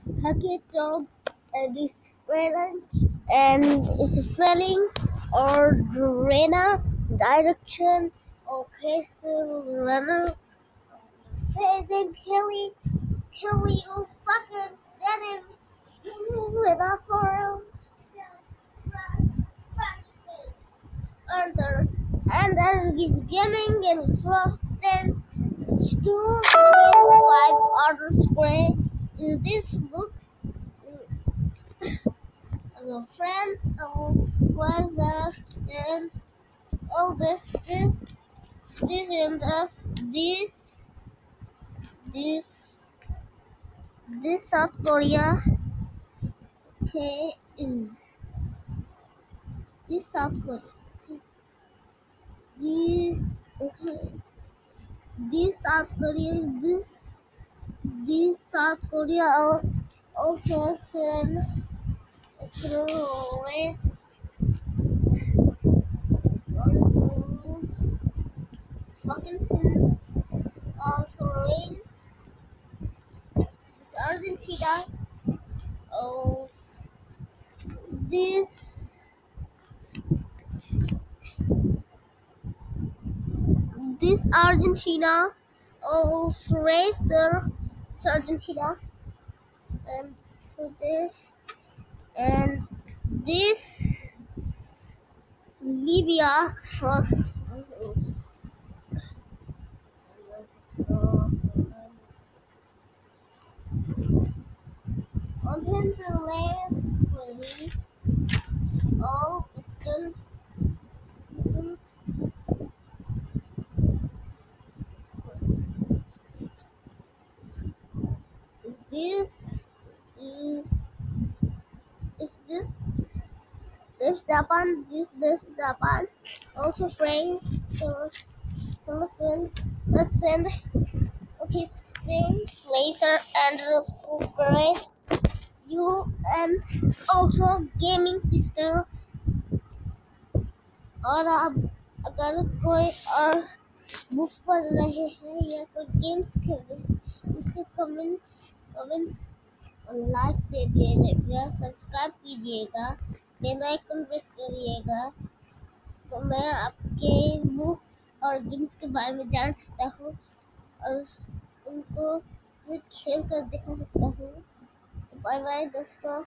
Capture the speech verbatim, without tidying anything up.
Hackathon and is feeling and is feeling or Rena direction or castle runner facing Kelly Kelly you fucking dead with a forum and there and there is gaming and frosted two five order square is this book as a friend of brothers and all this this this and this this this this South Korea okay is this South Korea this okay this South Korea this this South Korea al- also send terrorists on fucking sins also rains this Argentina also this this Argentina also raised their Argentina and for this and this Libya trust on the last really all distance distance is this is is this this Japan this this Japan also France or Philippines let's send okay same laser and Fugares you and also gaming sister और आप अगर कोई और book पढ़ रहे हैं या कोई गेम्स खेल रहे हैं उसके कमेंट्स कमेंट्स लाइक दे दीजिएगा सब्सक्राइब कीजिएगा बेल आइकन प्रेस करिएगा तो मैं आपके बुक्स और गेम्स के बारे में जान सकता हूँ और उनको खेल कर दिखा सकता हूँ बाय बाय दोस्तों।